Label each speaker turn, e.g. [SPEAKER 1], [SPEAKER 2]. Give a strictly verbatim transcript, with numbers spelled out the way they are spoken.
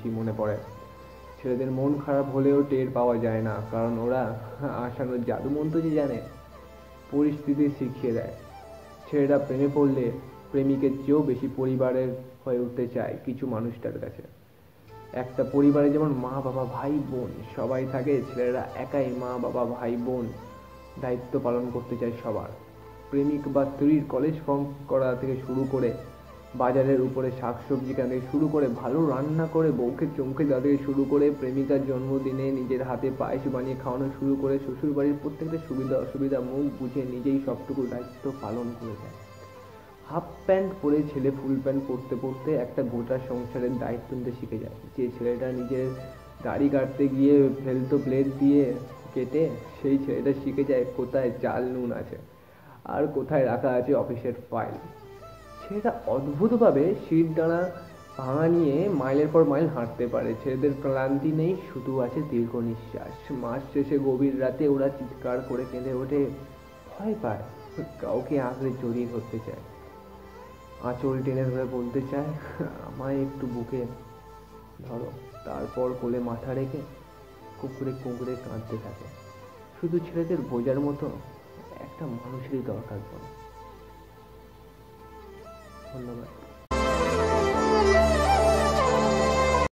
[SPEAKER 1] বেশি মনে পড়ে। ছেলেদের মন খারাপ হলেও টের পাওয়া যায় না, কারণ ওরা আসানোর জাদুমন্ত্র যে জানে, পরিস্থিতি শিখিয়ে দেয়। ছেলেরা প্রেমে পড়লে প্রেমিকের চেয়েও বেশি পরিবারের হয়ে উঠতে চায় কিছু মানুষটার কাছে। একটা পরিবারে যেমন মা বাবা ভাই বোন সবাই থাকে, ছেলেরা একাই মা বাবা ভাই বোন দায়িত্ব পালন করতে চায় সবার। প্রেমিক বা স্ত্রীর কলেজ ফর্ম করা থেকে শুরু করে, বাজারের উপরে শাকসবজি কেনা থেকে শুরু করে, ভালো রান্না করে বউকে চমকে দেওয়া থেকে শুরু করে, প্রেমিকার জন্মদিনে নিজের হাতে পায়েস বানিয়ে খাওয়ানো শুরু করে, শ্বশুর বাড়ির প্রত্যেকটা সুবিধা অসুবিধা মুখ বুঝে নিজেই সবটুকু দায়িত্ব পালন করে যায়। হাফ প্যান্ট পরে ছেলে ফুল প্যান্ট পরতে পরতে একটা গোটা সংসারের দায়িত্ব নিতে শিখে যায়। যে ছেলেটা নিজের দাড়ি কাটতে গিয়ে ফেলতো প্লেট দিয়ে কেটে, সেই ছেলেটা শিখে যায় কোথায় চাল নুন আছে আর কোথায় রাখা আছে অফিসের ফাইল। ছেলেটা অদ্ভুতভাবে শির দাঁড়া ভাঙা নিয়ে মাইলের পর মাইল হাঁটতে পারে। ছেলেদের ক্লান্তি নেই, শুধু আছে দীর্ঘ নিঃশ্বাস। মাস শেষে গভীর রাতে ওরা চিৎকার করে কেঁদে ওঠে, ভয় পায়, কাউকে আঁকড়ে জড়িয়ে ধরতে চায়, আঁচল টেনে ধরে বলতে চায়, আমায় একটু বুকে ধরো। তারপর কোলে মাথা রেখে কুকুরে কুকুরে কাঁদতে থাকে। শুধু ছেলেদের বোঝার মতো একটা মানুষেরই দরকার পড়ে। ধন্যবাদ।